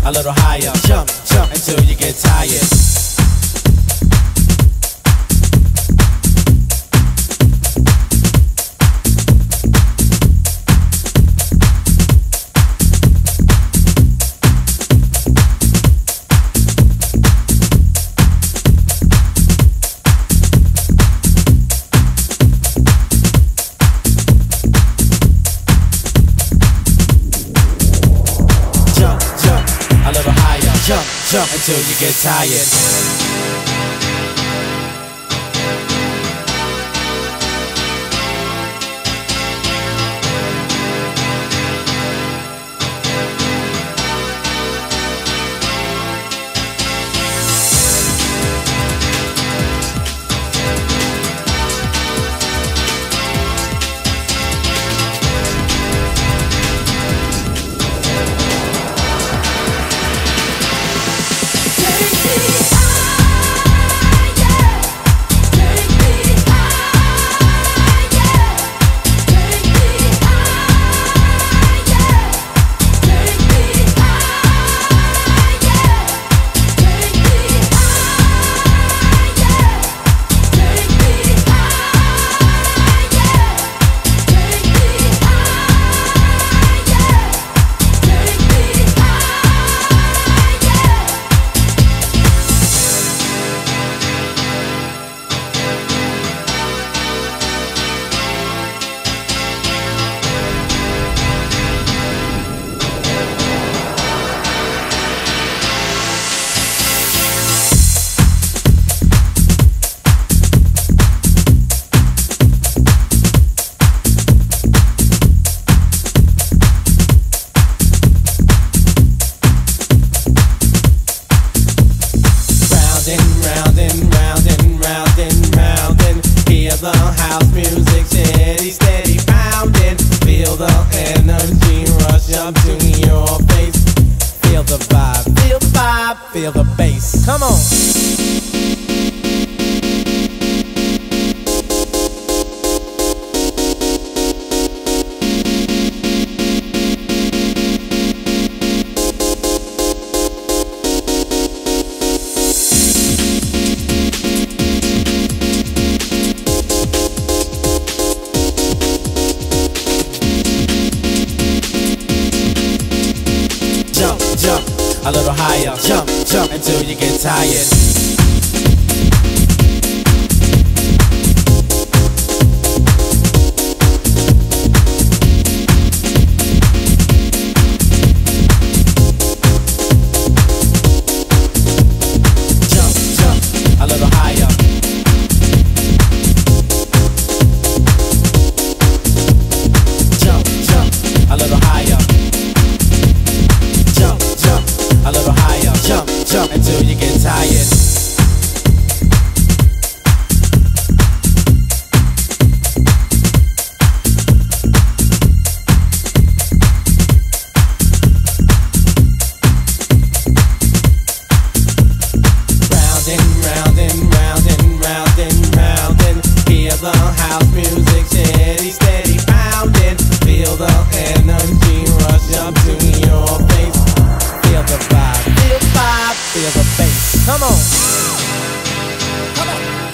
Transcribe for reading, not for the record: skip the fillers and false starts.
a little higher. Jump, jump until you get tired. Jump, jump until you get tired. The house music steady, steady pounding. Feel the energy rush up to your face. Feel the vibe, feel the bass. Come on. Jump, a little higher. Jump, jump until you get tired. Jump until you get tired. Rounding. Hear the house music steady, steady pounding. Feel the energy rush up to your face. Feel the vibe, feel the bass. Come on.